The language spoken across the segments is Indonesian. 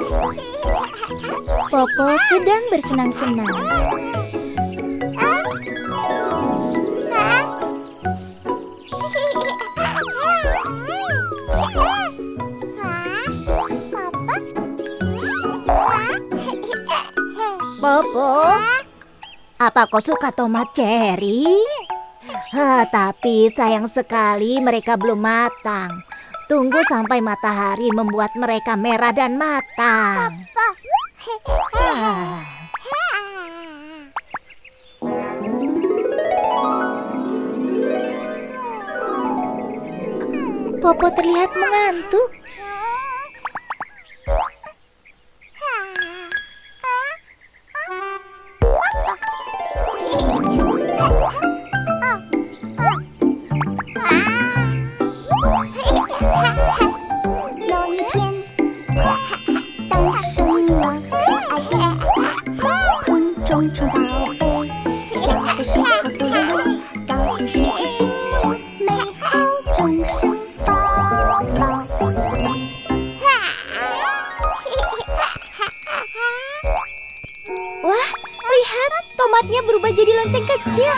Popo sedang bersenang-senang. Popo, apa kau suka tomat cherry? Tapi sayang sekali mereka belum matang. Tunggu sampai matahari membuat mereka merah dan matang. Popo terlihat mengantuk. Wah, lihat, tomatnya berubah jadi lonceng kecil.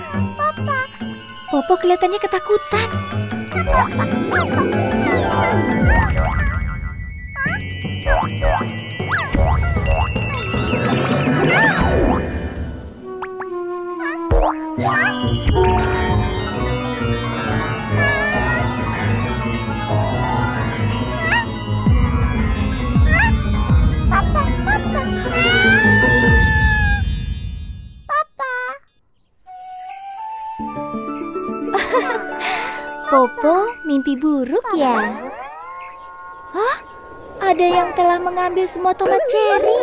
Popo kelihatannya ketakutan. Popo mimpi buruk ya? Hah? Ada yang telah mengambil semua tomat cherry.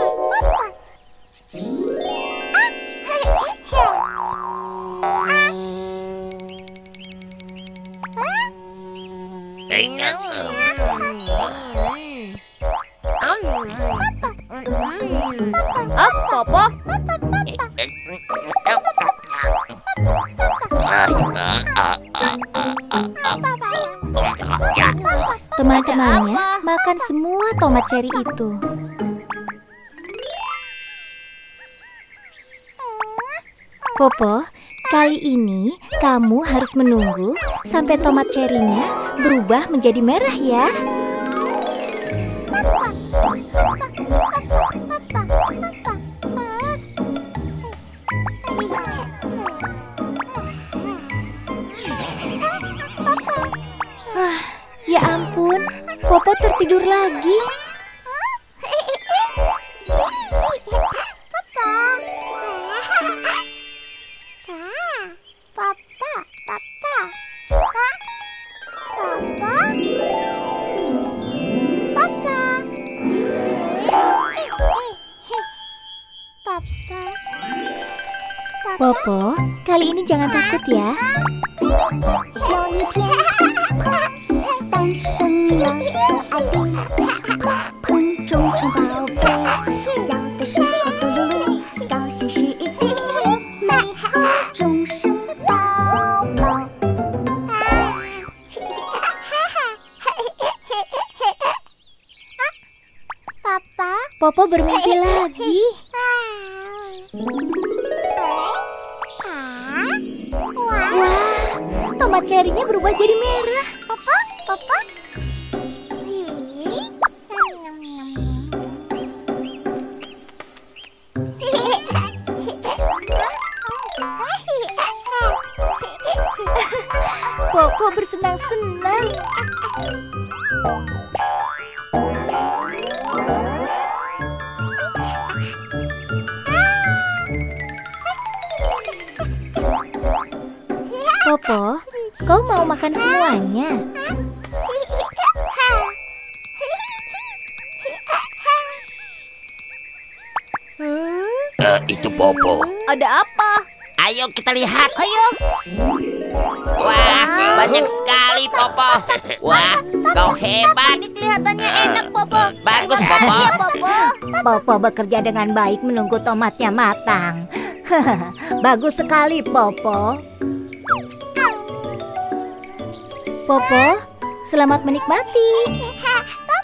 Popo? Teman-temannya makan semua tomat cherry itu. Popo, kali ini kamu harus menunggu sampai tomat cherry-nya berubah menjadi merah ya. Ya ampun, Popo tertidur lagi. Popo, kali ini jangan takut ya. Popo bermimpi lagi. Wah, tomat cherry-nya berubah jadi merah. Popo. Popo bersenang-senang. Popo, kau mau makan semuanya? Itu Popo. Ada apa? Ayo kita lihat. Ayo. Wah, banyak sekali Popo. Wah, kau hebat. Ini kelihatannya enak, Popo. Bagus, Popo. Iya, Popo. Popo bekerja dengan baik menunggu tomatnya matang. Bagus sekali, Popo. Popo, selamat menikmati.